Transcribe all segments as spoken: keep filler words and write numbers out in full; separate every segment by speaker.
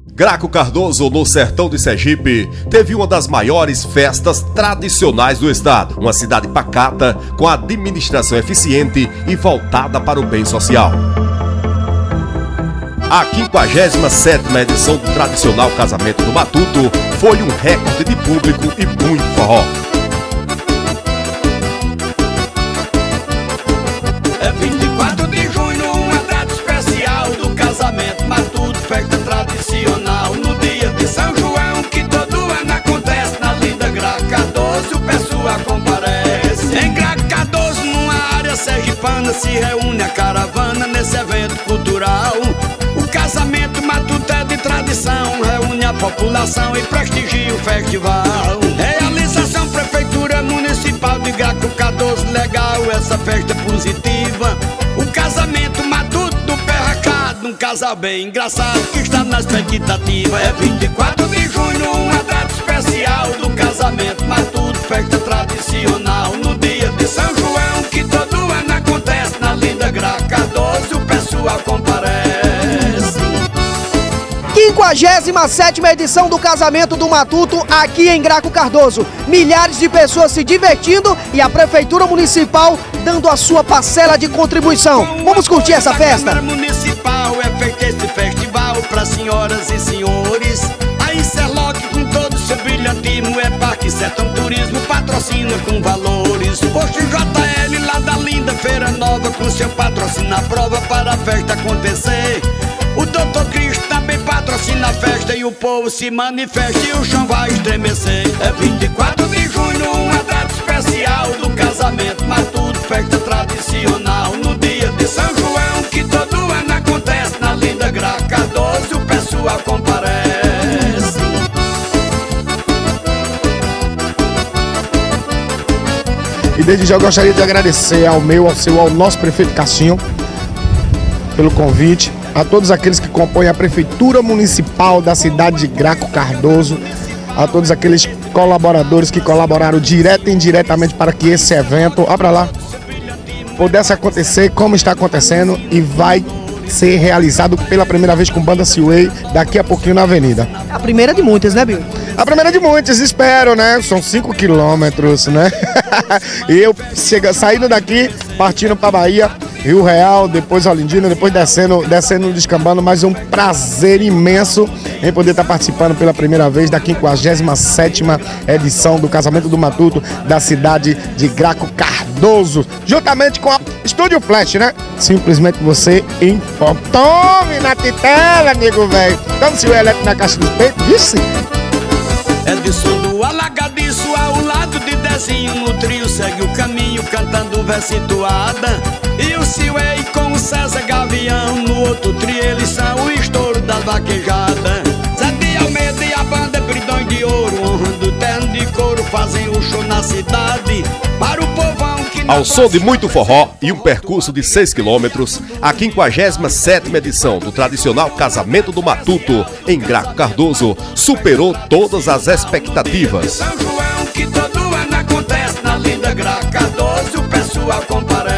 Speaker 1: Graco Cardoso, no sertão de Sergipe, teve uma das maiores festas tradicionais do estado. Uma cidade pacata, com administração eficiente e voltada para o bem social. A quinquagésima sétima edição do tradicional Casamento do Matuto foi um recorde de público e muito forró.
Speaker 2: É vinte e quatro de junho, uma data especial do Casamento Matuto, festa tradicional no dia de São João, que todo ano acontece na linda Graco Cardoso, o pessoal comparece. Em Graco Cardoso, numa área sergipana, se reúne a caravana nesse evento cultural. O Casamento Matuto é de tradição, reúne a população e prestigia o festival. Realização Prefeitura Municipal de Graco Cardoso, legal essa festa positiva. O Casamento Matuto do pé arracado, um casal bem engraçado que está na expectativa. É vinte e quatro de junho, uma data especial do Casamento Matuto, festa tradicional no dia de São João, que todo ano acontece na linda Graco Cardoso, o pessoal comparece.
Speaker 3: quinquagésima sétima edição do Casamento do Matuto aqui em Graco Cardoso. Milhares de pessoas se divertindo e a Prefeitura Municipal dando a sua parcela de contribuição. Vamos curtir essa festa?
Speaker 2: A Câmara Municipal é feito esse festival para senhoras e senhores. A Interlock com todo o seu brilhantismo, é Parque Sertão Turismo, patrocina com valores. Posto J L lá da linda Feira Nova, com seu patrocínio à prova para a festa acontecer. O doutor Cristo também patrocina a festa e o povo se manifesta e o chão vai estremecer. É vinte e quatro de junho, uma data especial do Casamento Matuto, festa tradicional no dia de São João, que todo ano acontece na linda Graco Cardoso, o pessoal comparece.
Speaker 4: E desde já eu gostaria de agradecer ao meu, ao seu, ao nosso prefeito Cassinho pelo convite, a todos aqueles que compõem a Prefeitura Municipal da cidade de Graco Cardoso, a todos aqueles colaboradores que colaboraram direto e indiretamente para que esse evento, ó pra lá, pudesse acontecer como está acontecendo e vai ser realizado pela primeira vez com Banda Seaway daqui a pouquinho na avenida.
Speaker 3: A primeira de muitas, né, Bill?
Speaker 4: A primeira de muitas, espero, né? São cinco quilômetros, né? E eu chega, saindo daqui, partindo para Bahia, Rio Real, depois Olindina, depois descendo, descendo descambando, mas um prazer imenso em poder estar participando pela primeira vez da quinquagésima sétima edição do Casamento do Matuto da cidade de Graco Cardoso, juntamente com a Estúdio Flash, né? Simplesmente você informa. Tome na titela, nego velho. Tome se o elétrico na caixa dos peitos, disse.
Speaker 2: É de som do alagadiço ao lado de Dezinho, no trio segue o caminho cantando versituada. E o Seaway com o César Gavião, no outro trio eles são o estouro das vaquejadas. Zé de Almeida e a banda Bridões de Ouro, honrando o terno de couro, fazem o show na cidade para o povão que...
Speaker 1: Ao som de muito forró e um percurso de seis quilômetros, a quinquagésima sétima edição do tradicional Casamento do Matuto em Graco Cardoso superou todas as expectativas.
Speaker 2: São João, que todo ano acontece na linda Graco Cardoso, o pessoal comparece.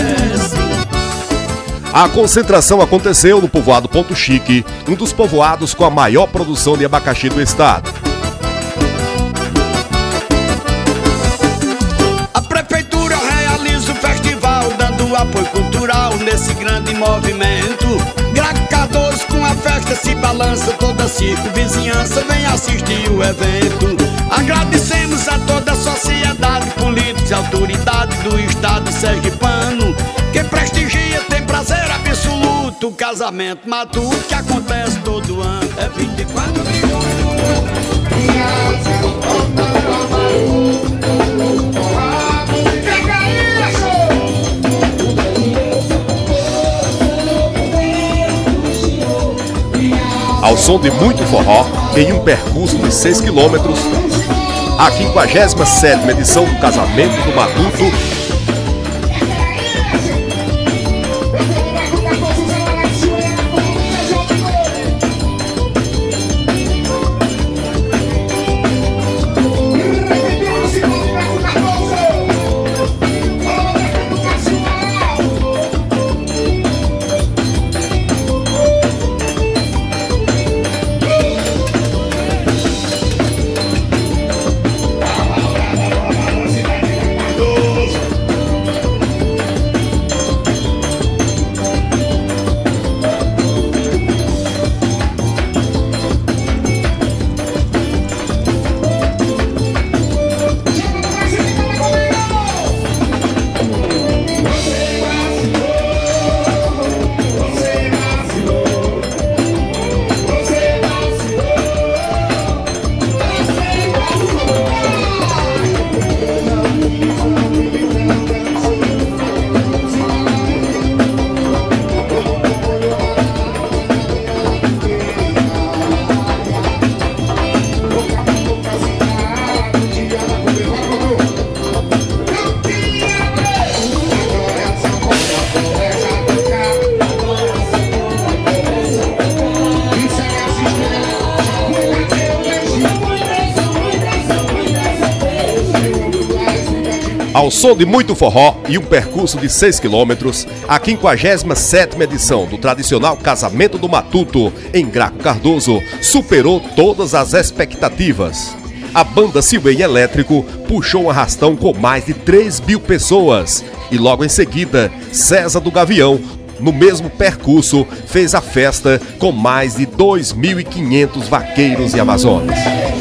Speaker 1: A concentração aconteceu no povoado Ponto Chique, um dos povoados com a maior produção de abacaxi do estado.
Speaker 2: A prefeitura realiza o festival, dando apoio cultural nesse grande movimento. Graco Cardoso com a festa se balança, toda a circunvizinhança vem assistir o evento. Agradecemos a toda a sociedade, políticos e autoridades do estado sergipano, que prestigia, tem prazer absoluto, o Casamento Matuto que acontece todo ano. É vinte e quatro de junho.
Speaker 1: Ao som de muito forró, em um percurso de seis quilômetros, a quinquagésima sétima edição do Casamento do Matuto Ao som de muito forró e um percurso de seis quilômetros, a quinquagésima sétima edição do tradicional Casamento do Matuto, em Graco Cardoso, superou todas as expectativas. A banda Silvei Elétrico puxou um arrastão com mais de três mil pessoas. E logo em seguida, César do Gavião, no mesmo percurso, fez a festa com mais de dois mil e quinhentos vaqueiros e amazônicos.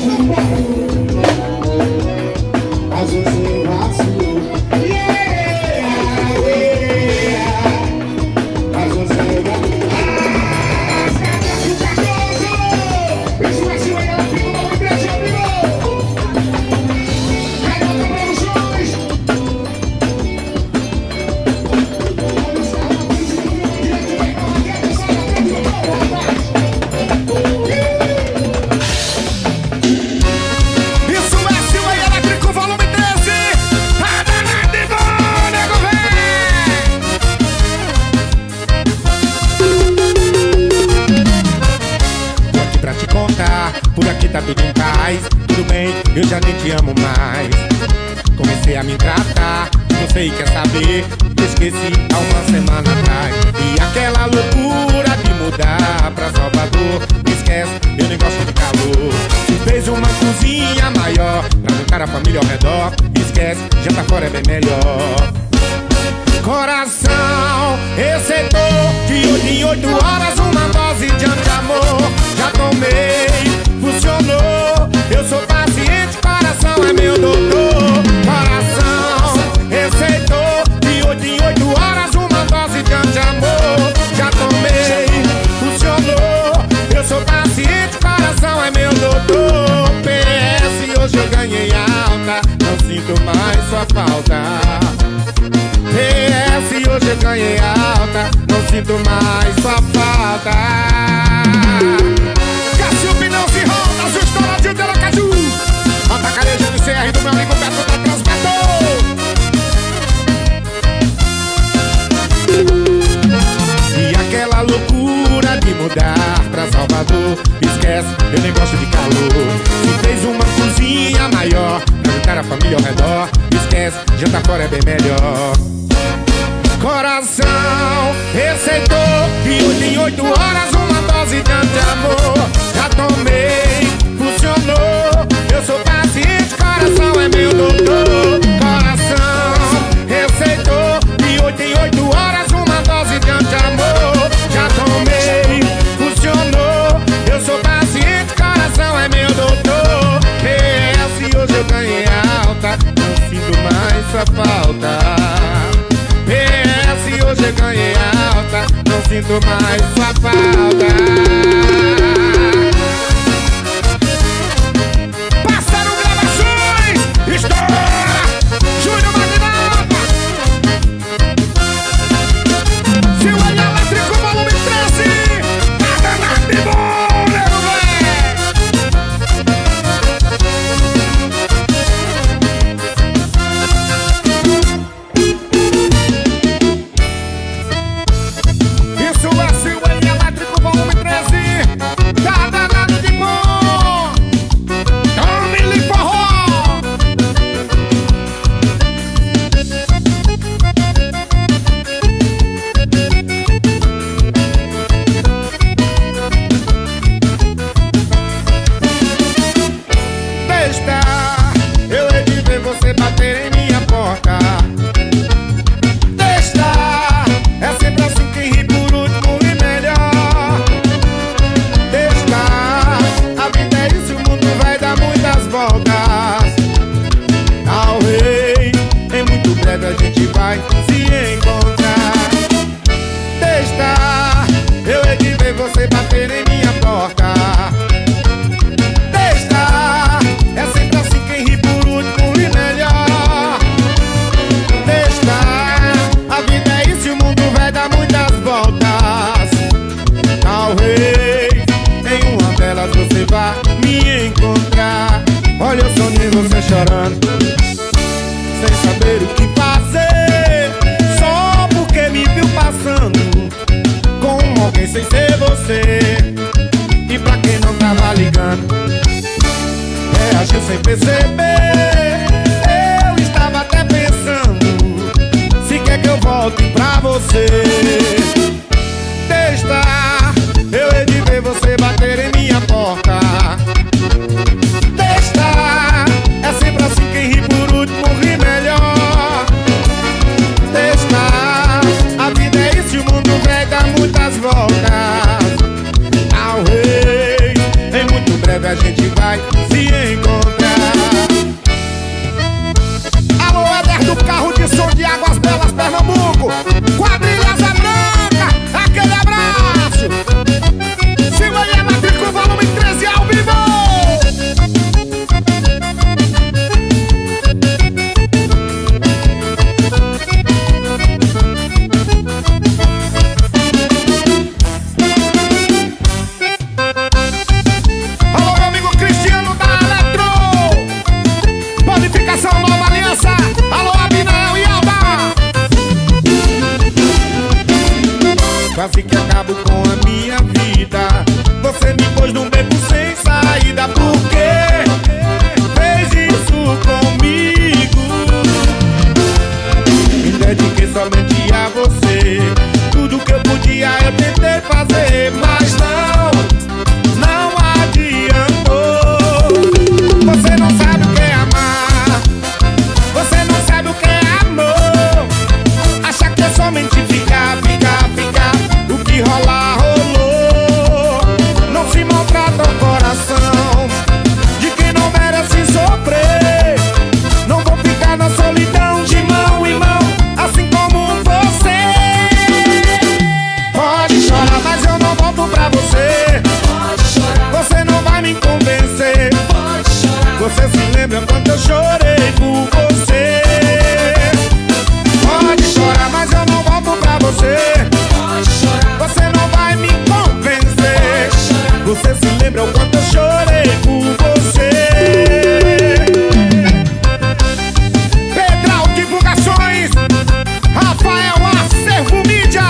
Speaker 5: Por aqui tá tudo em paz, tudo bem, eu já nem te amo mais. Comecei a me tratar, você quer saber, esqueci há uma semana atrás. E aquela loucura de mudar pra Salvador, esquece, eu nem gosto de calor. Se fez uma cozinha maior, pra juntar a família ao redor, esquece, jantar fora é bem melhor. Coração, receitou de oito em oito horas uma dose de anti-amor. Já tomei, funcionou, eu sou paciente, coração é meu doutor. Coração, receitou de oito em oito horas uma dose de anti-amor. Já tomei, funcionou, eu sou paciente, coração é meu doutor. P S, hoje eu ganhei alta, não sinto mais sua falta. P S, hoje eu ganhei alta, não sinto mais sua falta. Cassiupe não se roda, se estoura de Utelacaju. Atacarejo do C R do meu amigo Beto da Transmetor. E aquela loucura de mudar pra Salvador, esquece, eu nem gosto de calor. Se fez uma cozinha maior, pra juntar a família ao redor, esquece, jantar fora é bem melhor. Coração, receitou de oito em oito horas uma dose de anti-amor. Já tomei, funcionou, eu sou paciente, coração é meu doutor. Coração, receitou de oito em oito horas uma dose de anti-amor. Já tomei, funcionou, eu sou paciente, coração é meu doutor. P S, hoje eu ganhei alta, não sinto mais sua falta. P S, hoje eu ganhei alta, não sinto mais sua falta. Passaram gravações, estoura, Júnior Magnata. Silvei Elétrico, volume treze, tá danado de bom, nego Isso é Silvei Elétrico, volume treze, tá danado de bom. Tome-lhe forró. Besta, eu hei de ver você bater em minha porta. Besta, é sempre assim, quem ri por último e melhor. Besta, a vida é isso, o mundo vai dar muitas voltas. Talvez, em muito breve a gente vai se encontrar. Besta, eu hei de ver você bater em minha porta. Besta, é sempre assim, quem ri por último e melhor. Besta, a vida é isso e o mundo vai dar muitas voltas. Talvez em uma delas você vá me encontrar. Olha eu sonhando você chorando, sem saber o que fazer, só porque me viu passando com alguém sem ser você. E pra quem não tava ligando, reagiu sem perceber. Eu estava até pensando você. Testa, eu hei de ver você bater em minha porta. Testa, é sempre assim, quem ri por último ri melhor. Testa, a vida é isso e o mundo vai dar muitas voltas. Talvez, em muito breve a gente vai se encontrar. Alô, Éder do carro de som de Águas Belas, Pernambuco. Quadrilha Asa Branca, aquele abraço. Siga aí a matrícula, volume treze ao vivo. Alô, meu amigo Cristiano da Eletro. Bonificação Nova Aliança. Alô, Abinão e Alba. Quase que acabo com a minha vida. Você me pôs num beco sem saída. Por quê? Fez isso comigo. Me dediquei somente a você. Tudo que eu podia eu tentei fazer, mas não, não adiantou. Você não sabe o que é amar. Você não sabe o que é amor. Acha que é somente ficar, ficar, ficar. O que rolar, rolou. Não se maltrata o coração de quem não merece sofrer. Não vou ficar na solidão de mão em mão, assim como você. Pode chorar, mas eu não volto pra você. Você não vai me convencer. Você se lembra quando eu chorei por você? Pode chorar, mas eu não volto pra você. Você não vai me convencer. Você se lembra o quanto eu chorei por você? Pedral Divulgações, Rafael Acervo Mídia.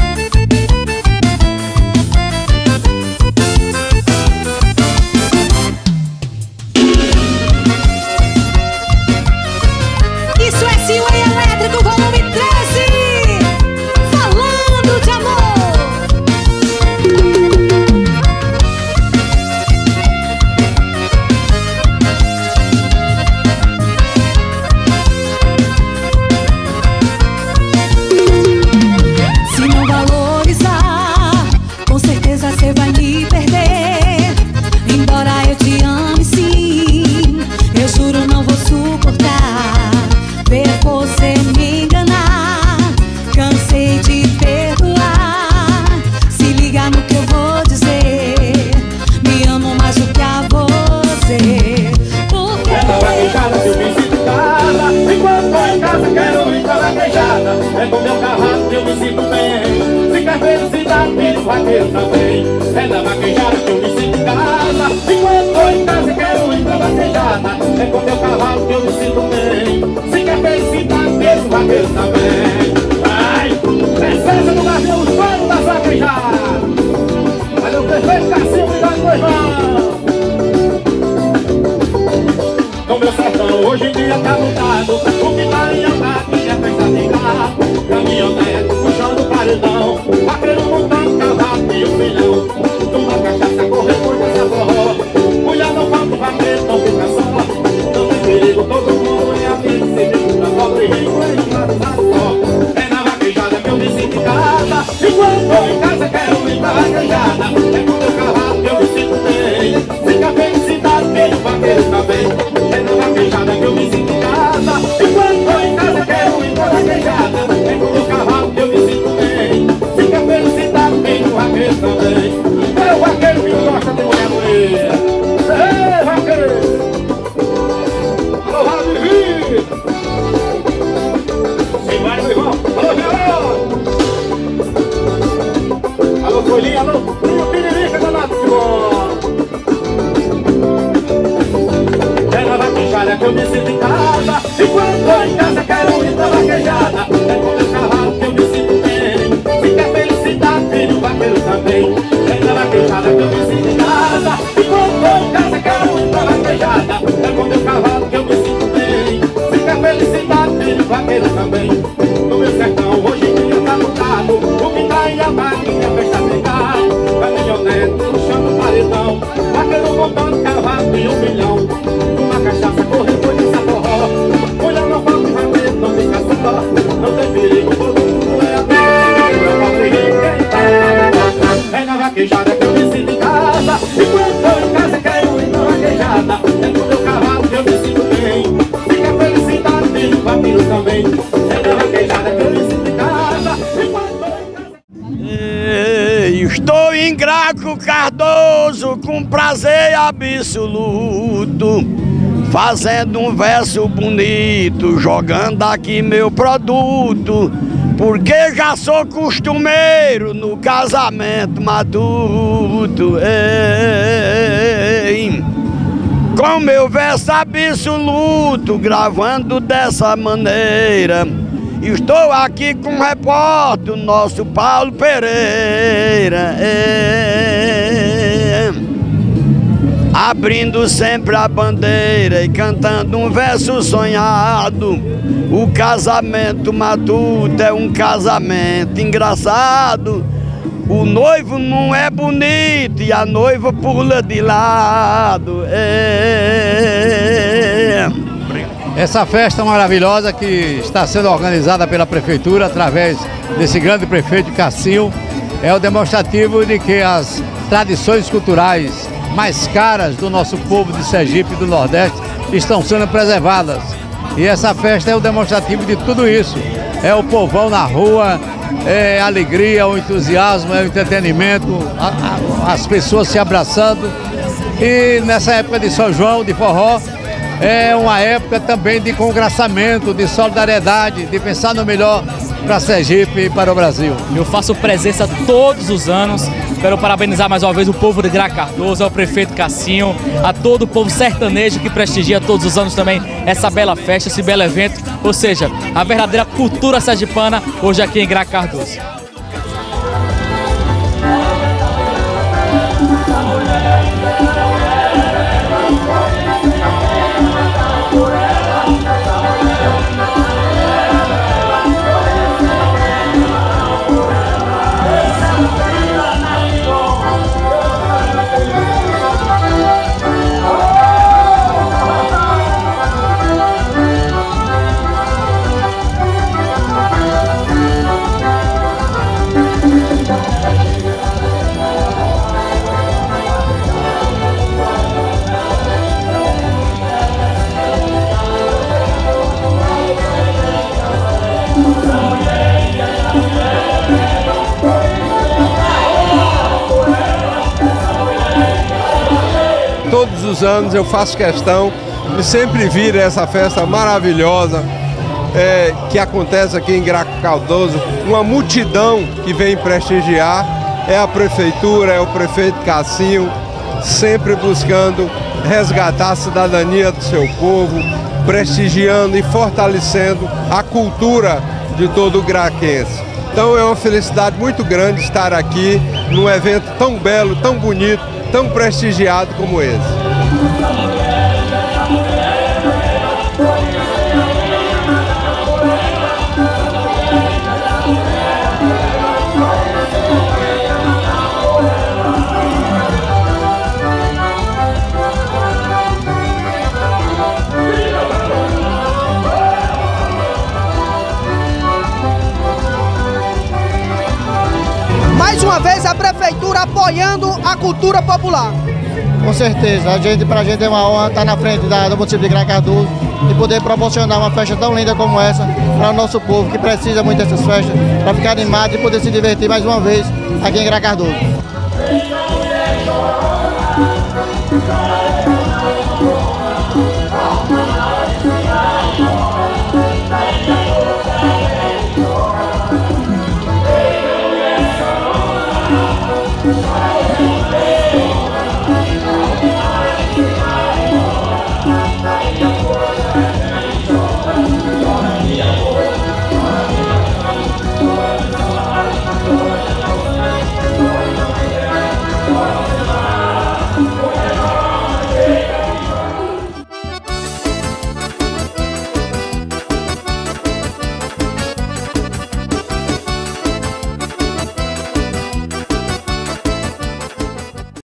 Speaker 6: Isso é Seaway Elétrico, volume treze. Falando de amor. Se não valorizar, com certeza você vai me perder. Embora eu te ame sim, eu juro não vou suportar ver você me enganar. Cansei de perdoar. Se liga no que eu vou dizer. Me amo mais do que a você. Porque
Speaker 7: Ela vai queixada que eu me sinto em casa. Enquanto tô em casa quero ir pra vaquejada. É com meu carrado que eu me sinto bem. Se quer felicidade, filho vaqueiro também. É na vaquejada que eu me sinto em casa. Enquanto tô em casa quero ir pra vaquejada. É com meu cavalo que eu me sinto bem. Se quer felicidade, filho vaqueiro também. Vai, princesa do Brasil, os panos das vaquejadas. Valeu, prefeito Cassinho, obrigado, meu irmão. No meu sertão hoje em dia tá lutado. O que tá em andar, que é festa de gato. Caminhonete puxando o paredão. Vaqueiro montando cavalo e o filhão. Toma cachaça, correr por essa forró. Mulher não falta, vaqueiro não fica só. Não tem perigo, todo mundo é amigo. Se diz pra pobre e rico, é escravizado só. É na vaquejada que eu me sinto em casa. Enquanto tô em casa quero ir pra vaquejada. É com meu cavalo que eu me sinto bem. Fica felicidade, filho vaqueiro também. É na vaquejada que eu me sinto em casa. estrada, é com meu cavalo que eu me sinto bem. Fica a felicidade dele, o vaqueiro também. É na vaquejada que eu me sinto em casa.
Speaker 2: Ei, estou em Graco Cardoso com prazer absoluto, fazendo um verso bonito, jogando aqui meu produto, porque já sou costumeiro no casamento matuto. Ei, com meu verso absoluto, gravando dessa maneira, estou aqui com o repórter, nosso Paulo Pereira. Ei, abrindo sempre a bandeira e cantando um verso sonhado. O casamento matuto é um casamento engraçado. O noivo não é bonito e a noiva pula de lado. É.
Speaker 8: Essa festa maravilhosa que está sendo organizada pela Prefeitura através desse grande prefeito Cassinho é o demonstrativo de que as tradições culturais mais caras do nosso povo de Sergipe e do Nordeste estão sendo preservadas. E essa festa é o demonstrativo de tudo isso. É o povão na rua, é a alegria, o entusiasmo, é o entretenimento, a, a, as pessoas se abraçando. E nessa época de São João, de forró, é uma época também de congraçamento, de solidariedade, de pensar no melhor para Sergipe e para o Brasil.
Speaker 9: Eu faço presença todos os anos. Quero parabenizar mais uma vez o povo de Graco Cardoso, ao prefeito Cassinho, a todo o povo sertanejo que prestigia todos os anos também essa bela festa, esse belo evento. Ou seja, a verdadeira cultura sergipana hoje aqui em Graco Cardoso.
Speaker 10: Todos os anos eu faço questão de sempre vir a essa festa maravilhosa é, que acontece aqui em Graco Cardoso. Uma multidão que vem prestigiar, é a prefeitura, é o prefeito Cassinho, sempre buscando resgatar a cidadania do seu povo, prestigiando e fortalecendo a cultura de todo o graquense. Então é uma felicidade muito grande estar aqui num evento tão belo, tão bonito, tão prestigiado como esse.
Speaker 3: Mais uma vez a prefeitura apoiando a cultura popular.
Speaker 11: Com certeza, a gente, pra gente é uma honra estar na frente da, do município de Graco Cardoso e poder proporcionar uma festa tão linda como essa para o nosso povo, que precisa muito dessas festas, para ficar animado e poder se divertir mais uma vez aqui em Graco Cardoso.